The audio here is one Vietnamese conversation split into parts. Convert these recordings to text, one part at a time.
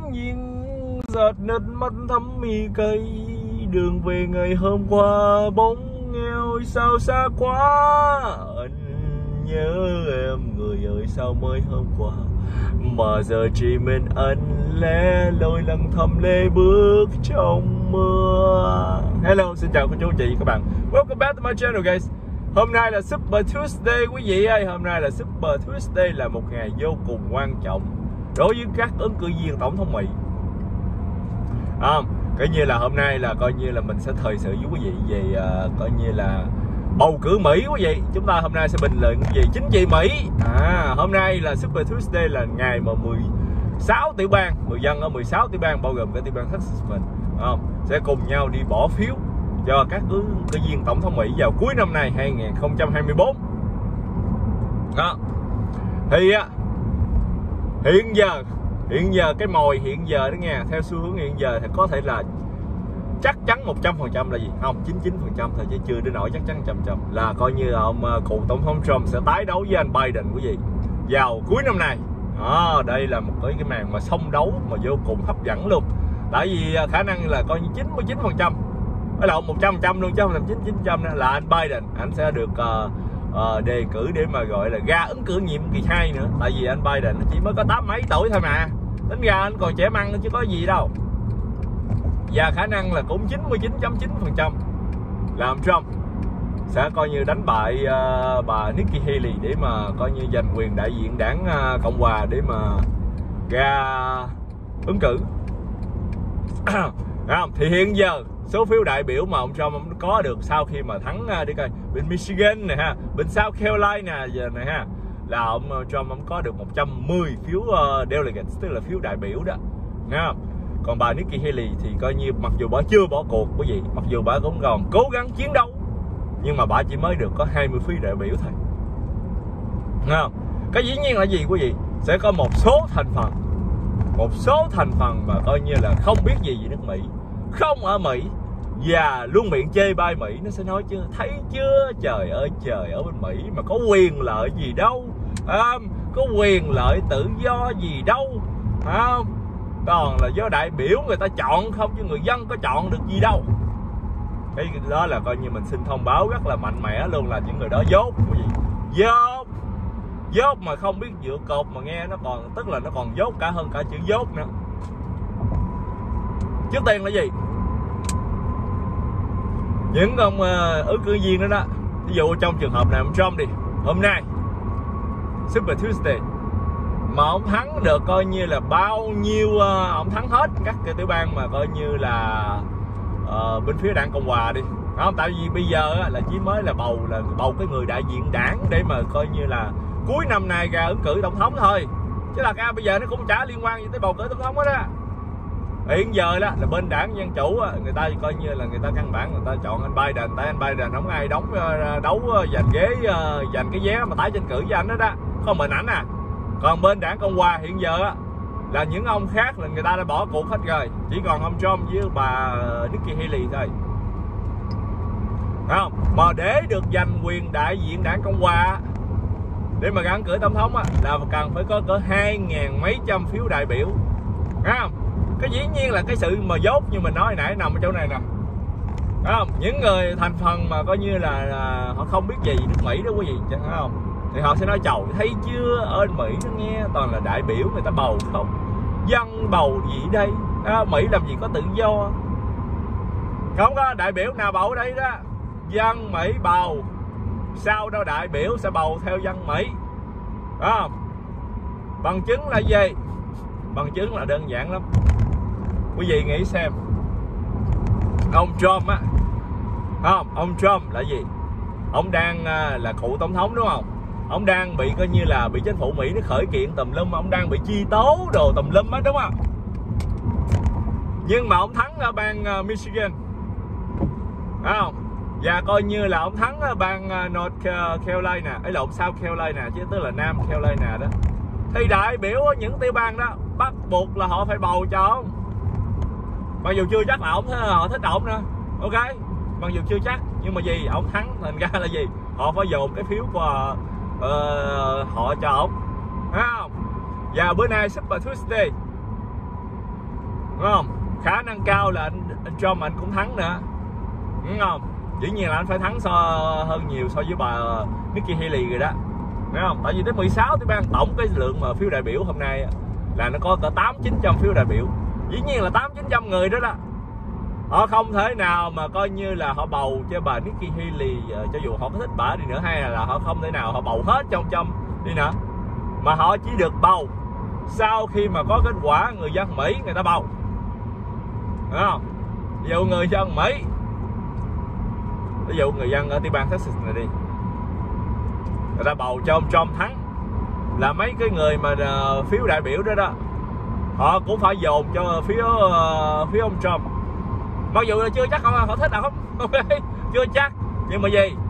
bỗng nhiên giọt nước mắt thấm mi cây, đường về ngày hôm qua bóng nghèo sao xa quá. Anh nhớ em người ơi, sao mới hôm qua mà giờ chỉ mình anh lẻ loi lặng thầm lê bước trong mưa. Hello, xin chào cô chú chị các bạn. Welcome back to my channel guys. Hôm nay là Super Tuesday quý vị ơi. Hôm nay là Super Tuesday, là một ngày vô cùng quan trọng đối với các ứng cử viên tổng thống Mỹ. Coi như là hôm nay là coi như là mình sẽ thời sự với quý vị về coi như là bầu cử Mỹ quý vị. Chúng ta hôm nay sẽ bình luận về chính trị Mỹ. Hôm nay là Super Tuesday, là ngày mà 16 tiểu bang, người dân ở 16 tiểu bang bao gồm cả tiểu bang Texas mình sẽ cùng nhau đi bỏ phiếu cho các ứng cử viên tổng thống Mỹ vào cuối năm nay 2024. Thì hiện giờ cái mồi hiện giờ đó nha, theo xu hướng hiện giờ thì có thể là chắc chắn 100% là gì không, 99% thôi chứ chưa đến nỗi chắc chắn 100% là coi như là ông cựu tổng thống Trump sẽ tái đấu với anh Biden quý vị vào cuối năm nay. Đây là một cái màn mà song đấu mà vô cùng hấp dẫn luôn, tại vì khả năng là coi như 99%, là 100% luôn chứ không là 99% nữa, là anh Biden anh sẽ được đề cử để mà gọi là ra ứng cử nhiệm kỳ 2 nữa. Tại vì anh Biden chỉ mới có 8 mấy tuổi thôi mà, tính ra anh còn trẻ măng chứ có gì đâu. Và khả năng là cũng 99.9% là ông Trump sẽ coi như đánh bại bà Nikki Haley để mà coi như giành quyền đại diện đảng Cộng Hòa để mà ra ứng cử. Thì hiện giờ số phiếu đại biểu mà ông Trump có được sau khi mà thắng đi coi bên Michigan này ha, bên South Carolina giờ này ha, là ông Trump ông có được 110 phiếu delegates, tức là phiếu đại biểu đó nha. Còn bà Nikki Haley thì coi như mặc dù bà chưa bỏ cuộc quý vị, mặc dù bà cũng còn cố gắng chiến đấu, nhưng mà bà chỉ mới được có 20 phiếu đại biểu thôi. Cái dĩ nhiên là gì quý vị? Sẽ có một số thành phần mà coi như là không biết gì về nước Mỹ, không ở Mỹ và luôn miệng chê bai Mỹ. Nó sẽ nói chứ thấy chưa, trời ơi trời, ở bên Mỹ mà có quyền lợi gì đâu, có quyền lợi tự do gì đâu, còn là do đại biểu người ta chọn không, chứ người dân có chọn được gì đâu. Cái đó là coi như mình xin thông báo rất là mạnh mẽ luôn, là những người đó dốt cái gì, dốt mà không biết dựa cột mà nghe nó còn, tức là nó còn dốt cả hơn cả chữ dốt nữa. Trước tiên là gì? Những ông ứng cử viên đó đó, ví dụ trong trường hợp này ông Trump đi, hôm nay Super Tuesday mà ông thắng được coi như là bao nhiêu, ông thắng hết các tiểu bang mà coi như là bên phía đảng Cộng Hòa đi, không? Tại vì bây giờ là chỉ mới là bầu cái người đại diện đảng để mà coi như là cuối năm nay ra ứng cử tổng thống thôi, chứ là bây giờ nó cũng chả liên quan gì tới bầu cử tổng thống hết á. Hiện giờ đó là bên đảng Dân Chủ người ta coi như là người ta căn bản người ta chọn anh Biden, tại anh Biden không ai đấu giành ghế, giành cái vé mà tái tranh cử với anh đó đó, không mình ảnh à. Còn bên đảng Cộng Hòa hiện giờ là những ông khác là người ta đã bỏ cuộc hết rồi, chỉ còn ông Trump với bà Nikki Haley thôi, không? Mà để được giành quyền đại diện đảng Cộng Hòa để mà ra ứng cử tổng thống là cần phải có cỡ 2.000 mấy trăm phiếu đại biểu, không? Cái dĩ nhiên là cái sự mà dốt như mình nói nãy nằm ở chỗ này nè, không? Những người thành phần mà coi như là họ không biết gì nước Mỹ đó quý vị, chẳng phải không? Thì họ sẽ nói chầu thấy chưa, ở Mỹ nó nghe toàn là đại biểu người ta bầu không, dân bầu gì đây, Mỹ làm gì có tự do, không có đại biểu nào bầu ở đây đó, dân Mỹ bầu, sau đó đại biểu sẽ bầu theo dân Mỹ. Bằng chứng là gì? Bằng chứng là đơn giản lắm. Quý vị nghĩ xem, ông Trump ông Trump là gì? Ông đang là cựu tổng thống đúng không? Ông đang bị coi như là bị chính phủ Mỹ nó khởi kiện tùm lum, ông đang bị truy tố đồ tùm lum á, đúng không? Nhưng mà ông thắng ở bang Michigan, không? Và coi như là ông thắng ở bang North Carolina, ấy lộn South Carolina chứ, tức là Nam Carolina đó. Thì đại biểu ở những tiểu bang đó bắt buộc là họ phải bầu cho ông, mặc dù chưa chắc là họ thích ổng nữa, ok? Mặc dù chưa chắc, nhưng mà gì, ổng thắng thành ra là gì, họ phải dồn cái phiếu của họ cho ổng, không? Và bữa nay Super Tuesday đúng không? Khả năng cao là anh Trump anh cũng thắng nữa, đúng không? Dĩ nhiên là anh phải thắng hơn nhiều so với bà Nikki Haley rồi đó, đúng không? Tại vì tới 16 tới ban tổng cái lượng mà phiếu đại biểu hôm nay là nó có cỡ 800-900 phiếu đại biểu. Dĩ nhiên là 800-900 người đó đó, họ không thể nào mà coi như là họ bầu cho bà Nikki Haley, cho dù họ có thích bả đi nữa, hay là họ không thể nào họ bầu hết trong đi nữa, mà họ chỉ được bầu sau khi mà có kết quả người dân Mỹ người ta bầu, đúng không? Ví dụ người dân Mỹ, ví dụ người dân ở bang Texas này đi, người ta bầu cho ông Trump thắng, là mấy cái người mà phiếu đại biểu đó đó, họ cũng phải dồn cho phía ông Trump, mặc dù là chưa chắc họ thích nào không chưa chắc, nhưng mà gì,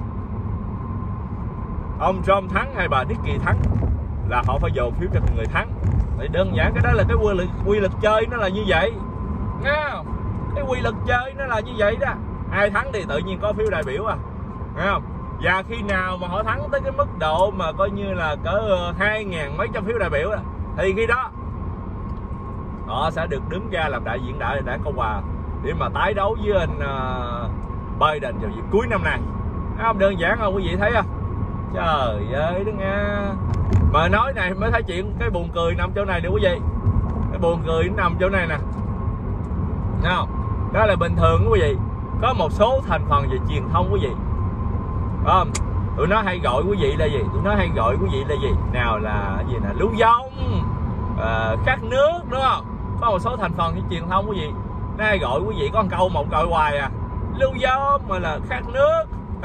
ông Trump thắng hay bà Nikki thắng là họ phải dồn phiếu cho người thắng. Thì đơn giản cái đó là cái quy luật chơi nó là như vậy, nghe không? Cái quy luật chơi nó là như vậy đó, ai thắng thì tự nhiên có phiếu đại biểu nghe không? Và khi nào mà họ thắng tới cái mức độ mà coi như là cỡ 2.000 mấy trăm phiếu đại biểu thì khi đó họ sẽ được đứng ra làm đại diện đảng Cộng hòa để mà tái đấu với anh Biden vào dịp cuối năm nay. Không đơn giản không quý vị thấy không? Trời ơi đó nghe. Mà nói này mới thấy chuyện cái buồn cười nằm chỗ này nè quý vị. Cái buồn cười nằm chỗ này nè. Thấy không? Đó là bình thường quý vị, có một số thành phần về truyền thông quý vị, không? Tụi nó hay gọi quý vị là gì? Tụi nó hay gọi quý vị là gì? Nào là cái gì nè, lưu vong, khát nước, đúng không? Có một số thành phần về truyền thông quý vị, nó hay gọi quý vị có một câu hoài lưu vong mà là khát nước.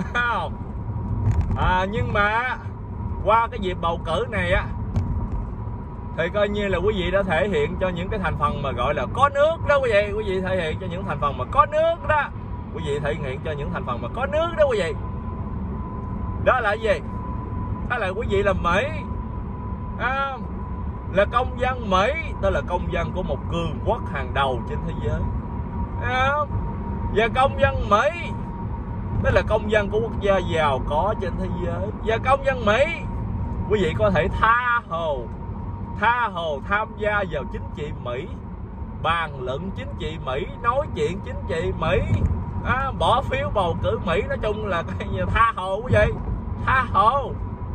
Nhưng mà qua cái dịp bầu cử này thì coi như là quý vị đã thể hiện cho những cái thành phần mà gọi là có nước đó quý vị thể hiện cho những thành phần mà có nước đó, quý vị thể hiện cho những thành phần mà có nước đó quý vị. Đó là gì? Đó là quý vị là Mỹ, là công dân Mỹ, tức là công dân của một cường quốc hàng đầu trên thế giới, và công dân Mỹ tức là công dân của quốc gia giàu có trên thế giới, và công dân Mỹ quý vị có thể tha hồ tham gia vào chính trị Mỹ, bàn luận chính trị Mỹ, nói chuyện chính trị Mỹ, bỏ phiếu bầu cử Mỹ, nói chung là tha hồ quý vị, tha hồ.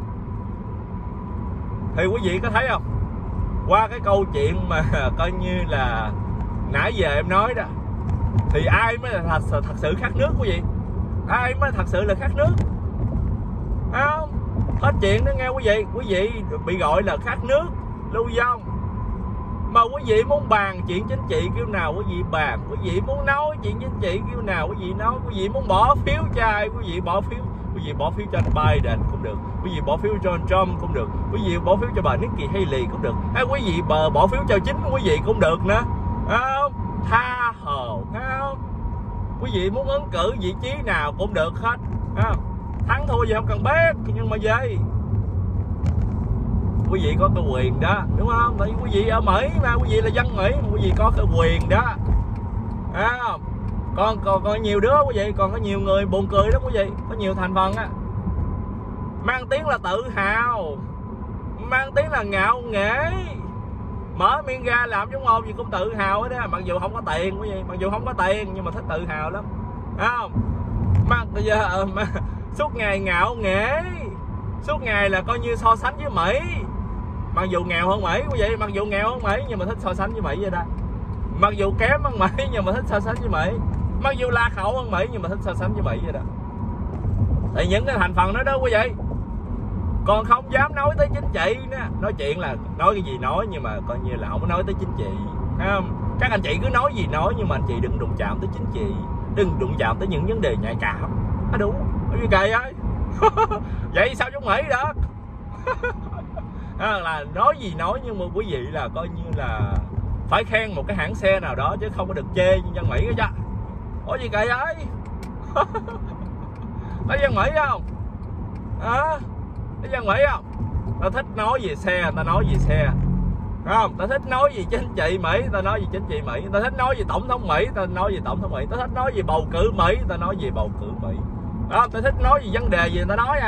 Thì quý vị có thấy không, qua cái câu chuyện mà coi như là nãy giờ em nói đó, thì ai mới là thật sự khát nước quý vị? Ai mới thật sự là khát nước? Không, hết chuyện đó nghe quý vị bị gọi là khát nước, lưu vong. Mà quý vị muốn bàn chuyện chính trị kiểu nào quý vị bàn, quý vị muốn nói chuyện chính trị kiểu nào quý vị nói, quý vị muốn bỏ phiếu cho ai quý vị bỏ phiếu, quý vị bỏ phiếu cho anh Biden cũng được, quý vị bỏ phiếu cho anh Trump cũng được, quý vị bỏ phiếu cho bà Nikki Haley cũng được, quý vị bỏ phiếu cho chính quý vị cũng được nữa, không? Tha hồ, không? Quý vị muốn ứng cử vị trí nào cũng được hết, không? Thắng thua gì không cần biết, nhưng mà gì quý vị có cái quyền đó, đúng không? Tại quý vị ở Mỹ mà, quý vị là dân Mỹ, quý vị có cái quyền đó, còn nhiều đứa quý vị, còn có nhiều người buồn cười đó quý vị, có nhiều thành phần mang tiếng là tự hào, mang tiếng là ngạo nghễ, mở miệng ra làm giống ngôn gì cũng tự hào hết đó, mặc dù không có tiền quý vị, mặc dù không có tiền nhưng mà thích tự hào lắm, không? Mà bây giờ mà suốt ngày ngạo nghễ, suốt ngày là coi như so sánh với Mỹ, mặc dù nghèo hơn Mỹ quý vị, mặc dù nghèo hơn Mỹ nhưng mà thích so sánh với Mỹ vậy đó, mặc dù kém hơn Mỹ nhưng mà thích so sánh với Mỹ, mặc dù lạc hậu hơn Mỹ nhưng mà thích so sánh với Mỹ vậy đó. Thì những cái thành phần đó đó quý vị, còn không dám nói tới chính trị nữa. Nói chuyện là nói cái gì nói, nhưng mà coi như là không có nói tới chính trị, không? Các anh chị cứ nói gì nói, nhưng mà anh chị đừng đụng chạm tới chính trị, đừng đụng chạm tới những vấn đề nhạy cảm. Đúng, cái kỳ ấy. Vậy sao giống Mỹ đó? Là nói gì nói, nhưng mà quý vị là coi như là phải khen một cái hãng xe nào đó, chứ không có được chê như dân Mỹ đó chứ. Ủa gì kỳ ấy? Thấy dân Mỹ không? Thấy dân Mỹ không? Ta thích nói về xe, ta nói về xe, không? Ta thích nói về chính trị Mỹ, ta nói về chính trị Mỹ. Ta thích nói về tổng thống Mỹ, ta nói về tổng thống Mỹ. Ta thích nói về bầu cử Mỹ, ta nói về bầu cử Mỹ. Ta thích nói về vấn đề gì ta nói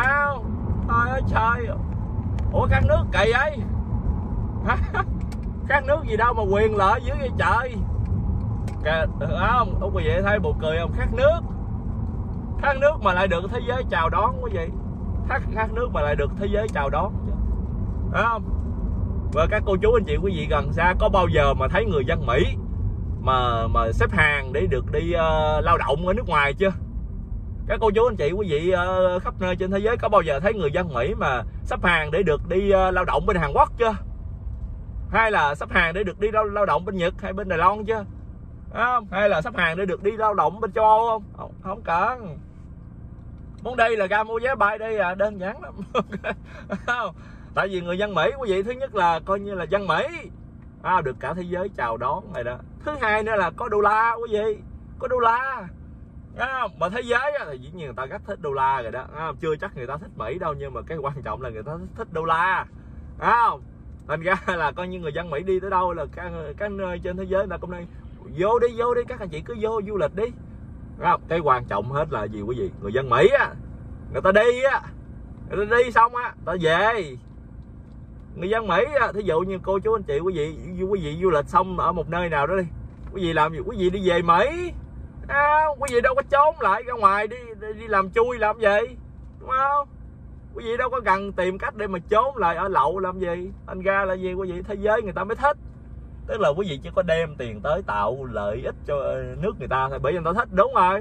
Trời ơi trời. Ủa khát nước kỳ ấy? Khác nước gì đâu mà quyền lợi dưới vậy trời. Không quý vị thấy buồn cười không? Khác nước mà lại được thế giới chào đón quý vị. Khác nước mà lại được thế giới chào đón chứ. Đúng không? Và các cô chú anh chị quý vị gần xa có bao giờ mà thấy người dân Mỹ mà xếp hàng để được đi lao động ở nước ngoài chưa? Các cô chú anh chị quý vị khắp nơi trên thế giới có bao giờ thấy người dân Mỹ mà xếp hàng để được đi lao động bên Hàn Quốc chưa? Hay là xếp hàng để được đi lao động bên Nhật hay bên Đài Loan chưa? Không? Hay là xếp hàng để được đi lao động bên châu Âu không? Không cần. Muốn đi là ra mua vé bay đi à, đơn giản lắm. Tại vì người dân Mỹ quý vị, thứ nhất là coi như là dân Mỹ được cả thế giới chào đón này đó. Thứ hai nữa là có đô la quý vị, có đô la. Mà thế giới thì dĩ nhiên người ta rất thích đô la rồi đó. Chưa chắc người ta thích Mỹ đâu, nhưng mà cái quan trọng là người ta thích đô la. Thành ra là coi như người dân Mỹ đi tới đâu là các nơi trên thế giới người ta cũng đang vô đi các anh chị cứ vô du lịch đi. Cái quan trọng hết là gì quý vị? Người dân Mỹ người ta đi xong người ta về. Người dân Mỹ thí dụ như cô chú anh chị quý vị du lịch xong ở một nơi nào đó đi, quý vị làm gì? Quý vị đi về Mỹ. Quý vị đâu có trốn lại ra ngoài đi làm chui làm gì, đúng không? Quý vị đâu có cần tìm cách để mà trốn lại ở lậu làm gì. Thành ra là gì quý vị? Thế giới người ta mới thích. Tức là quý vị chỉ có đem tiền tới tạo lợi ích cho nước người ta thôi, bởi vì người ta thích. Đúng rồi.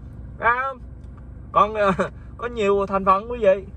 Còn có nhiều thành phần quý vị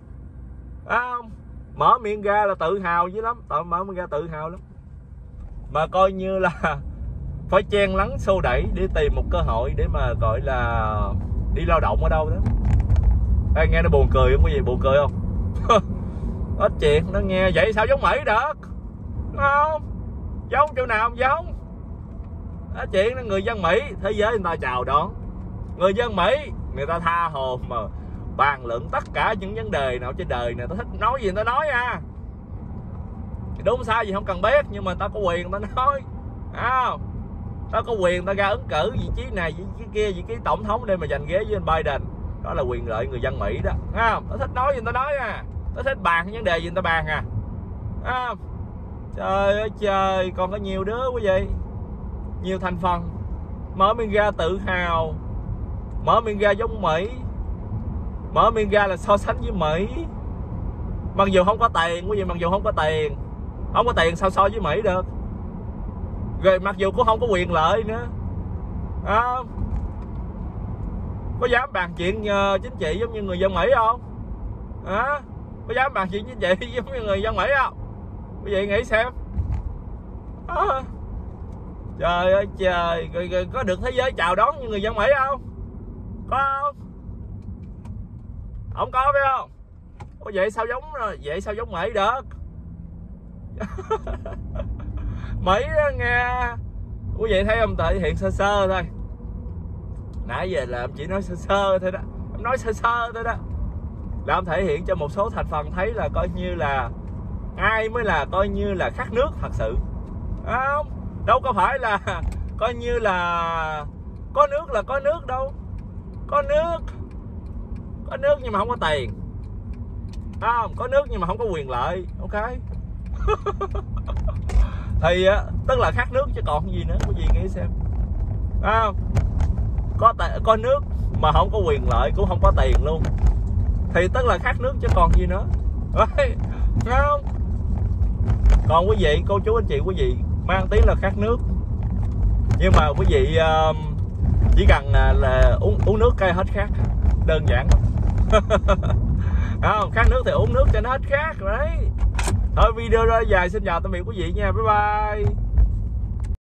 mở miệng ra là tự hào dữ lắm, mở miệng ra tự hào lắm, mà coi như là phải chen lấn xô đẩy để tìm một cơ hội để mà gọi là đi lao động ở đâu đó. Nghe nó buồn cười không quý vị? Buồn cười không? Ít chuyện nó nghe vậy sao giống Mỹ được, đúng không? Giống chỗ nào không giống. Chuyện đó, người dân Mỹ thế giới người ta chào đón. Người dân Mỹ người ta tha hồ mà bàn luận tất cả những vấn đề nào trên đời này. Ta thích nói gì người ta nói đúng sai gì không cần biết, nhưng mà ta có quyền người ta nói. Ta có quyền ta ra ứng cử vị trí này vị trí kia, vị trí tổng thống để mà giành ghế với anh Biden. Đó là quyền lợi người dân Mỹ đó. Ta thích nói gì người ta nói ta thích bàn vấn đề gì người ta bàn Trời ơi trời, còn có nhiều đứa quý vị, nhiều thành phần mở miệng ra tự hào, mở miệng ra giống Mỹ, mở miệng ra là so sánh với Mỹ. Mặc dù không có tiền quý vị, mặc dù không có tiền sao so với Mỹ được. Rồi mặc dù cũng không có quyền lợi nữa. Có dám bàn chuyện chính trị giống như người dân Mỹ không? Có dám bàn chuyện chính trị giống như người dân Mỹ không? Quý vị nghĩ xem. Trời ơi trời, rồi có được thế giới chào đón như người dân Mỹ không? Có không? Không có phải không? Vậy sao giống Mỹ được? Mỹ đó nghe quý vị thấy không, thể hiện sơ sơ thôi. Nãy giờ là em chỉ nói sơ sơ thôi đó, em nói sơ sơ thôi đó, là em thể hiện cho một số thành phần thấy là coi như là ai mới là coi như là khác nước thật sự. Không, đâu có phải là coi như là có nước là có nước đâu. Có nước nhưng mà không có tiền. Có nước nhưng mà không có quyền lợi. Ok. Thì tức là khác nước chứ còn gì nữa, quý vị nghĩ xem. Có nước mà không có quyền lợi cũng không có tiền luôn, thì tức là khác nước chứ còn gì nữa. Không. Còn quý vị cô chú anh chị quý vị mang tiếng là khác nước, nhưng mà quý vị chỉ cần là uống nước cái hết khác, đơn giản lắm. Khác nước thì uống nước cho nó hết khác rồi đấy. Thôi video đó dài, xin chào tạm biệt quý vị nha, bye bye.